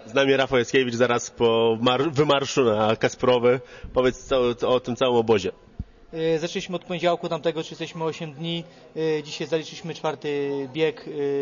Z nami Rafał Jackiewicz zaraz po wymarszu na Kasprowy. Powiedz o tym całym obozie. Zaczęliśmy od poniedziałku tamtego, czy jesteśmy 8 dni. Dzisiaj zaliczyliśmy 4. bieg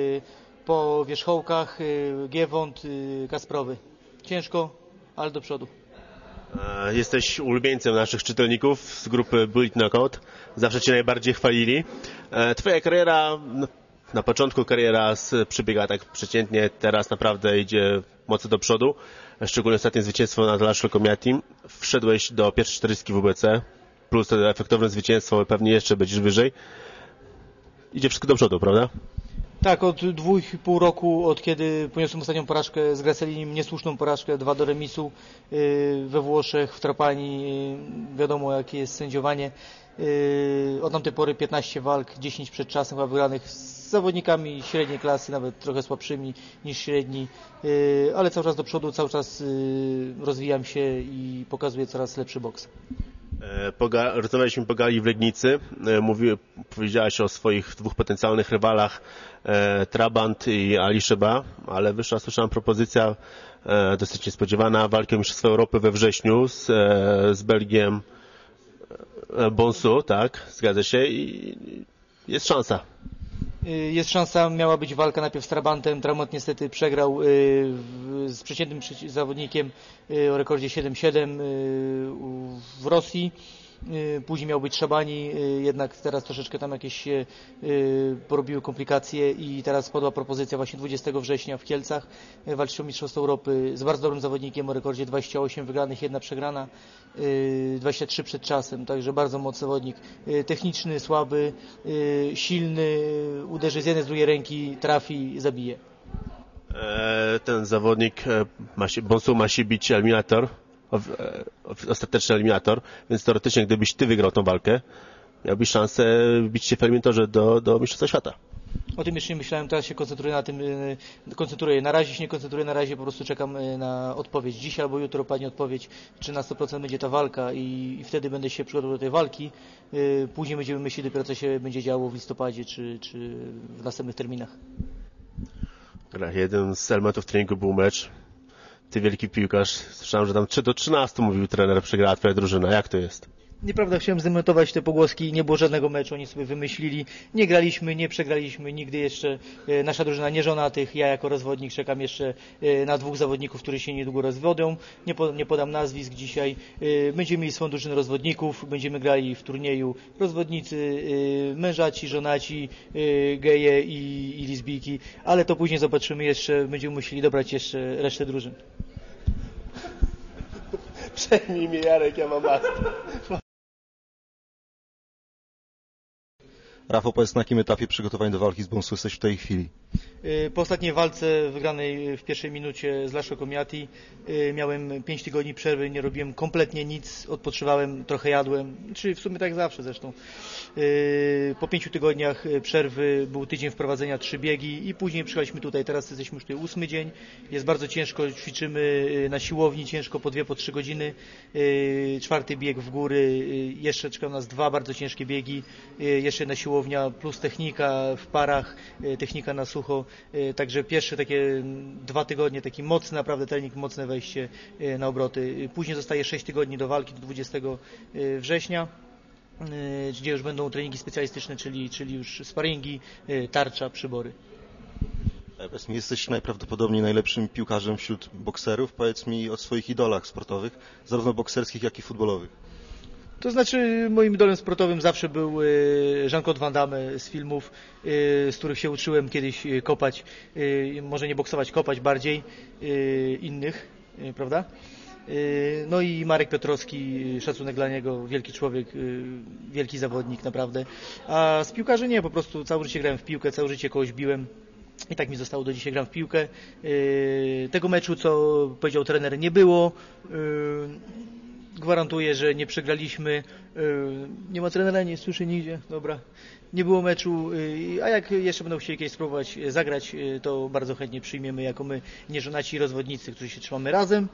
po wierzchołkach, Giewont, Kasprowy. Ciężko, ale do przodu. Jesteś ulubieńcem naszych czytelników z grupy Bullet Knockout. Zawsze Cię najbardziej chwalili. Twoja kariera, na początku kariera przebiega tak przeciętnie, teraz naprawdę idzie mocno do przodu. Szczególnie ostatnie zwycięstwo nad Laszlo Komiatim. Wszedłeś do pierwszej 40 WBC, plus to efektowne zwycięstwo, pewnie jeszcze będziesz wyżej. Idzie wszystko do przodu, prawda? Tak, od 2,5 roku, od kiedy poniosłem ostatnią porażkę z Gracelinim, niesłuszną porażkę, 2 do remisu we Włoszech, w Trapani, wiadomo jakie jest sędziowanie. Od tamtej pory 15 walk, 10 przed czasem chyba wygranych z zawodnikami średniej klasy, nawet trochę słabszymi niż średni, ale cały czas do przodu, cały czas rozwijam się i pokazuję coraz lepszy boks. Rozmawialiśmy po gali w Legnicy. Powiedziałaś o swoich 2 potencjalnych rywalach, Trabant i Ali Sheba, ale wyszła, słyszałem, propozycja dosyć niespodziewana walki o Mistrzostwo Europy we wrześniu z Belgiem Bonsu, tak, zgadza się, i jest szansa. Jest szansa, miała być walka najpierw z Trabantem. Trabant niestety przegrał z przeciętnym zawodnikiem o rekordzie 7-7 w Rosji. Później miał być Szabani, jednak teraz troszeczkę tam jakieś się porobiły komplikacje i teraz padła propozycja właśnie 20 września w Kielcach walczyć o Mistrzostwo Europy z bardzo dobrym zawodnikiem o rekordzie 28 wygranych, 1 przegrana, 23 przed czasem, także bardzo mocny zawodnik, techniczny, słaby, silny, uderzy z jednej, z drugiej ręki, trafi, zabije. Ten zawodnik Bonsu ma się bić eliminator, ostateczny eliminator, więc teoretycznie gdybyś ty wygrał tą walkę, miałbyś szansę bić się w eliminatorze do Mistrzostwa Świata. O tym jeszcze nie myślałem, teraz się koncentruję na tym, na razie się nie koncentruję, na razie po prostu czekam na odpowiedź. Dzisiaj albo jutro padnie odpowiedź, czy na 100% będzie ta walka i wtedy będę się przygotował do tej walki. Później będziemy myśleć dopiero, co się będzie działo w listopadzie, czy w następnych terminach. Jeden z elementów treningu był mecz. Ty wielki piłkarz, słyszałem, że tam 3-13 mówił trener, przegrała twoja drużyna. Jak to jest? Nieprawda, chciałem zdementować te pogłoski, nie było żadnego meczu, oni sobie wymyślili, nie graliśmy, nie przegraliśmy, nigdy jeszcze nasza drużyna nie żonatych, ja jako rozwodnik czekam jeszcze na 2 zawodników, którzy się niedługo rozwodzą, nie podam nazwisk dzisiaj, będziemy mieli swoją drużynę rozwodników, będziemy grali w turnieju rozwodnicy, mężaci, żonaci, geje i lesbijki, ale to później zobaczymy jeszcze, będziemy musieli dobrać jeszcze resztę drużyn. Przejmij mnie, Jarek, ja mam maskę. Rafał, powiedz, na jakim etapie przygotowań do walki z Bonsu jesteś w tej chwili? Po ostatniej walce wygranej w pierwszej minucie z Laszlo Komiati miałem 5 tygodni przerwy, nie robiłem kompletnie nic, odpoczywałem, trochę jadłem, czyli w sumie tak zawsze zresztą. Po 5 tygodniach przerwy był tydzień wprowadzenia, 3 biegi i później przyjechaliśmy tutaj, teraz jesteśmy już tutaj 8 dzień, jest bardzo ciężko, ćwiczymy na siłowni, ciężko po 2, po 3 godziny, 4. bieg w góry, jeszcze czekają nas 2 bardzo ciężkie biegi, jeszcze jedna siłownia plus technika w parach, technika na sucho. Także pierwsze takie 2 tygodnie, taki mocny naprawdę trening, mocne wejście na obroty. Później zostaje 6 tygodni do walki do 20 września, gdzie już będą treningi specjalistyczne, czyli już sparingi, tarcza, przybory. Powiedz mi, jesteś najprawdopodobniej najlepszym piłkarzem wśród bokserów. Powiedz mi o swoich idolach sportowych, zarówno bokserskich, jak i futbolowych. To znaczy moim idolem sportowym zawsze był Jean-Claude Van Damme z filmów, z których się uczyłem kiedyś kopać, może nie boksować, kopać bardziej innych, prawda? No i Marek Piotrowski, szacunek dla niego, wielki człowiek, wielki zawodnik naprawdę. A z piłkarzy nie, po prostu całe życie grałem w piłkę, całe życie kogoś biłem. I tak mi zostało, do dzisiaj gram w piłkę. Tego meczu, co powiedział trener, nie było. Gwarantuję, że nie przegraliśmy. Nie ma trenera, nie słyszę nigdzie. Dobra. Nie było meczu, a jak jeszcze będą chcieli kiedyś spróbować zagrać, to bardzo chętnie przyjmiemy jako my nieżonaci rozwodnicy, którzy się trzymamy razem.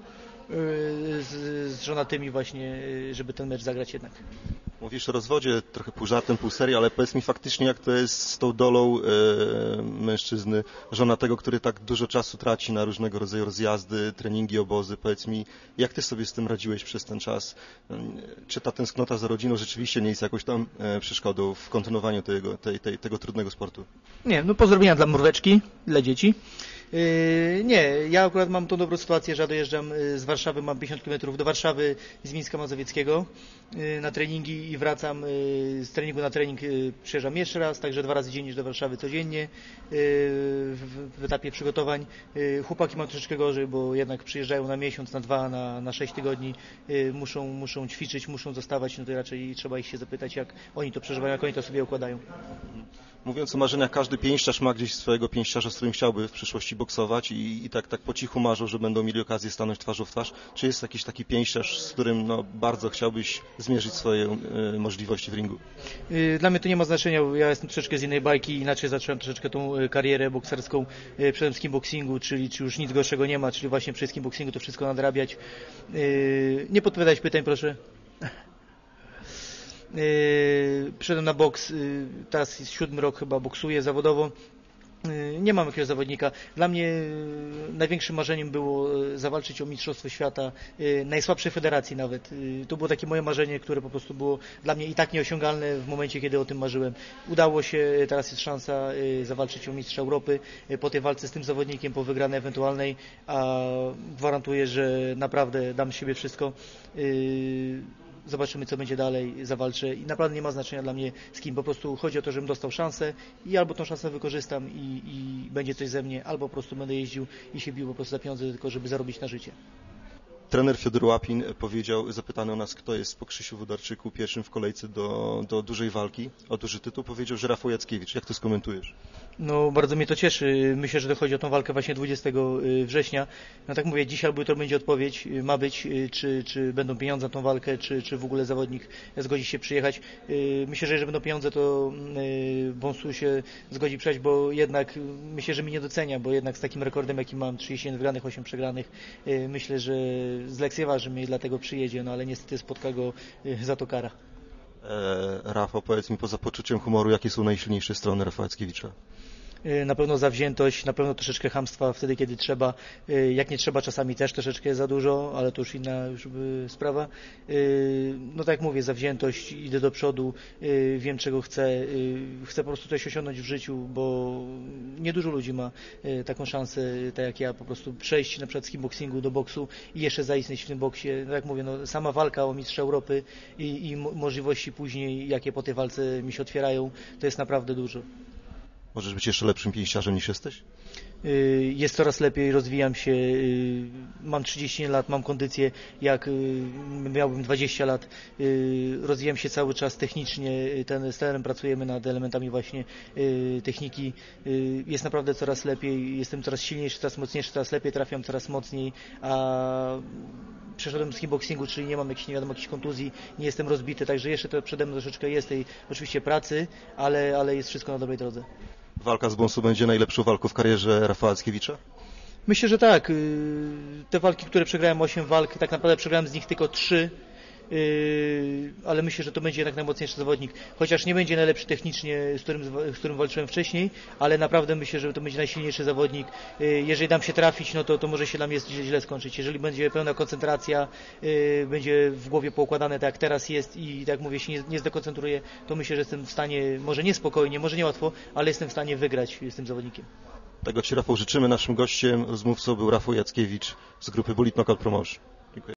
z żonatymi właśnie, żeby ten mecz zagrać jednak. Mówisz o rozwodzie, trochę pół żartem, pół serii, ale powiedz mi faktycznie, jak to jest z tą dolą mężczyzny, żonatego, który tak dużo czasu traci na różnego rodzaju rozjazdy, treningi, obozy. Powiedz mi, jak ty sobie z tym radziłeś przez ten czas? Czy ta tęsknota za rodziną rzeczywiście nie jest jakąś tam przeszkodą w kontynuowaniu tego trudnego sportu? Nie, no pozdrowienia dla mróweczki, dla dzieci. Nie, ja akurat mam tą dobrą sytuację, że dojeżdżam z Warszawy, mam 50 km do Warszawy z Mińska Mazowieckiego na treningi i wracam z treningu na trening, przyjeżdżam jeszcze raz, także 2 razy dziennie do Warszawy codziennie w etapie przygotowań. Chłopaki mają troszeczkę gorzej, bo jednak przyjeżdżają na miesiąc, na 2, na 6 tygodni, muszą ćwiczyć, muszą zostawać, no to raczej trzeba ich się zapytać, jak oni to przeżywają, jak oni to sobie układają. Mówiąc o marzeniach, każdy pięściarz ma gdzieś swojego pięściarza, z którym chciałby w przyszłości boksować i tak po cichu marzą, że będą mieli okazję stanąć twarzą w twarz. Czy jest jakiś taki pięściarz, z którym bardzo chciałbyś zmierzyć swoje możliwości w ringu? Dla mnie to nie ma znaczenia, ja jestem troszeczkę z innej bajki, inaczej zacząłem troszeczkę tą karierę bokserską przede wszystkim boksingu, czyli już nic gorszego nie ma, czyli właśnie przede wszystkim boksingu to wszystko nadrabiać. Nie podpowiadać pytań, proszę. Przyszedłem na boks, teraz jest 7. rok chyba boksuję zawodowo. Nie mam jakiegoś zawodnika. Dla mnie największym marzeniem było zawalczyć o Mistrzostwo Świata najsłabszej federacji nawet. To było takie moje marzenie, które po prostu było dla mnie i tak nieosiągalne w momencie, kiedy o tym marzyłem. Udało się, teraz jest szansa zawalczyć o Mistrza Europy. Po tej walce z tym zawodnikiem, po wygranej ewentualnej, a gwarantuję, że naprawdę dam z siebie wszystko. Zobaczymy, co będzie dalej, zawalczę i naprawdę nie ma znaczenia dla mnie z kim, po prostu chodzi o to, żebym dostał szansę i albo tą szansę wykorzystam i będzie coś ze mnie, albo po prostu będę jeździł i się bił po prostu za pieniądze, tylko żeby zarobić na życie. Trener Fiodor Łapin powiedział, zapytany o nas, kto jest po Krzysiu Włodarczyku pierwszym w kolejce do dużej walki, o duży tytuł, powiedział, że Rafał Jackiewicz. Jak to skomentujesz? No, bardzo mnie to cieszy. Myślę, że to chodzi o tą walkę właśnie 20 września. No tak mówię, dzisiaj albo jutro będzie odpowiedź, ma być, czy będą pieniądze na tą walkę, czy w ogóle zawodnik zgodzi się przyjechać. Myślę, że jeżeli będą pieniądze, to Wąsu się zgodzi przyjechać, bo jednak myślę, że mnie nie docenia, bo jednak z takim rekordem, jaki mam, 31 wygranych, 8 przegranych, myślę, że zlekceważy mnie i dlatego przyjedzie, no ale niestety spotka go za to kara. Rafał, powiedz mi poza poczuciem humoru, jakie są najsilniejsze strony Rafała Jackiewicza? Na pewno zawziętość, na pewno troszeczkę chamstwa wtedy, kiedy trzeba. Jak nie trzeba, czasami też troszeczkę za dużo, ale to już inna sprawa. No tak jak mówię, zawziętość, idę do przodu, wiem czego chcę. Chcę po prostu coś osiągnąć w życiu, bo niedużo ludzi ma taką szansę, tak jak ja, po prostu przejść na przykład z kickboxingu do boksu i jeszcze zaistnieć w tym boksie. Tak jak mówię, no, sama walka o Mistrza Europy i możliwości później, jakie po tej walce mi się otwierają, to jest naprawdę dużo. Możesz być jeszcze lepszym pięściarzem niż jesteś? Jest coraz lepiej, rozwijam się, mam 30 lat, mam kondycję jak miałbym 20 lat, rozwijam się cały czas technicznie, z trenerem pracujemy nad elementami właśnie techniki, jest naprawdę coraz lepiej, jestem coraz silniejszy, coraz mocniejszy, coraz lepiej trafiam, coraz mocniej, a przeszedłem z kickboxingu, czyli nie mam jakichś kontuzji, nie jestem rozbity, także jeszcze to przede mną troszeczkę jest tej oczywiście pracy, ale jest wszystko na dobrej drodze. Walka z Wąsu będzie najlepszą walką w karierze Rafała Jackiewicza? Myślę, że tak. Te walki, które przegrałem, 8 walk, tak naprawdę przegrałem z nich tylko 3, ale myślę, że to będzie jednak najmocniejszy zawodnik. Chociaż nie będzie najlepszy technicznie, z którym walczyłem wcześniej, ale naprawdę myślę, że to będzie najsilniejszy zawodnik. Jeżeli dam się trafić, no to może się dla mnie źle skończyć. Jeżeli będzie pełna koncentracja, będzie w głowie poukładane tak jak teraz jest i tak jak mówię, się nie zdekoncentruję, to myślę, że jestem w stanie, może nie spokojnie, może nie łatwo, ale jestem w stanie wygrać z tym zawodnikiem. Tego Ci, Rafał, życzymy. Naszym gościem, rozmówcą był Rafał Jackiewicz z grupy Bullet Knockout Promotion. Dziękuję.